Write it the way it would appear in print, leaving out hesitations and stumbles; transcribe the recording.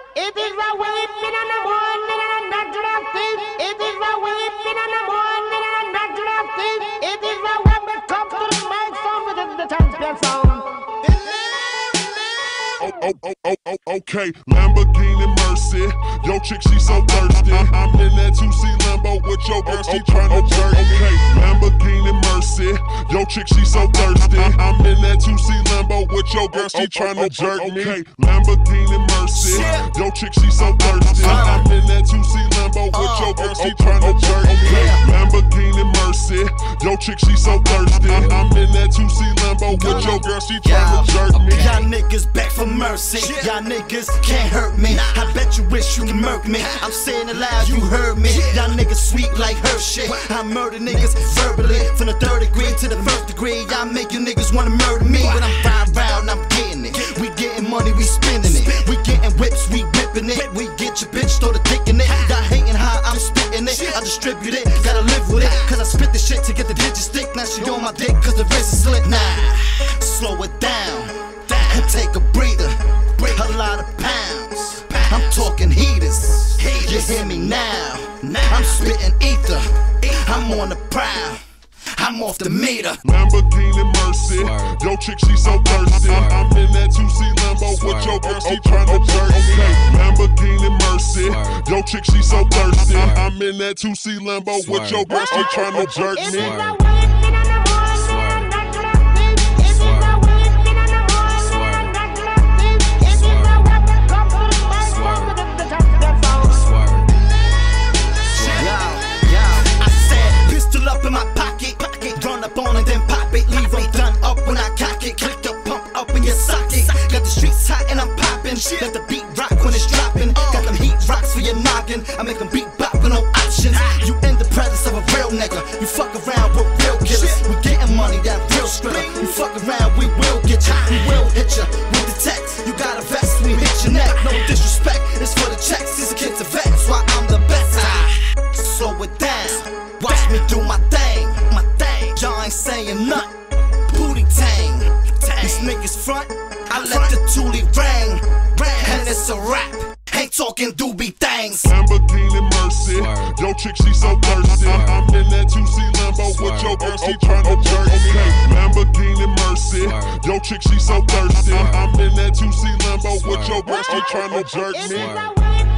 It is a weeping and a mourning and a natural thing. It is a weeping and a mourning and a natural thing. It is a when we come to the mic sound within the champion sound. Okay, Lamborghini Mercy. Yo, chick, she so thirsty. I'm in that 2C Lambo with your girl, she tryna jerk me. Okay, Lamborghini Mercy. Yo, chick, she so thirsty. I'm in that 2C Lambo with your girl, she tryna jerk me. Okay, Lamborghini Mercy. Yo, chick, she so thirsty. I'm in that 2C Lambo with your girl, she tryna jerk me. Lamborghini Mercy. Yo, chick, she so thirsty. I'm in that 2C Lambo with your girl, she tryna jerk me. Y'all niggas back for mercy. Y'all niggas can't hurt me. I bet you wish you can murk me. I'm saying it loud, you heard me. Y'all niggas sweet like Hershey. I murder niggas verbally. From the 3rd degree to the 1st degree. Y'all make you niggas wanna murder me. When I'm riding round, I'm getting it. We getting money, we spending it. We getting whips, we whipping it. We get your bitch, throw the dick in it. Y'all hating how I'm spitting it. I distribute it, gotta live with it. Cause I spit this shit to get the digits stick. Now she on my dick cause the wrist is slit. Nah, slow it down and take a breather. A lot of pounds, I'm talking heaters. You hear me now? I'm spitting ether. I'm on the prowl. I'm off the meter. Lamborghini Mercy. Yo, chick, she so thirsty. I'm in that 2C Lambo with your girl, she tryna jerk me. Okay, Lamborghini Mercy. Yo, chick, she so thirsty. I'm in that 2C Lambo with your girl, she tryna jerk me. Up in my pocket, run up on and then pop it. Leave them done up when I cock it. Click your pump up in your socket. Got the streets hot and I'm popping. Let the beat rock when it's dropping. Got them heat rocks for your noggin. I make them beat bop with no options. You in the presence of a real nigga. You fuck around with real killers. We getting money, that real skriller. You fuck around, we will get you. We will hit you with the text. You got a vest, we hit your neck. No disrespect, it's for the checks. These are kids of vets, why I'm the best. Slow it down. Watch me do my thing, y'all ain't saying nothing. Booty tang, these niggas front, I let the toolie ring, and it's a rap. Ain't talking doobie things. Lamborghini Mercy. Yo, chick, she so thirsty. I'm in that 2C Lambo with your girl, she tryna jerk me. Okay, Lamborghini Mercy. Yo, chick, she so thirsty. I'm in that 2C Lambo with your girl, she tryna jerk me.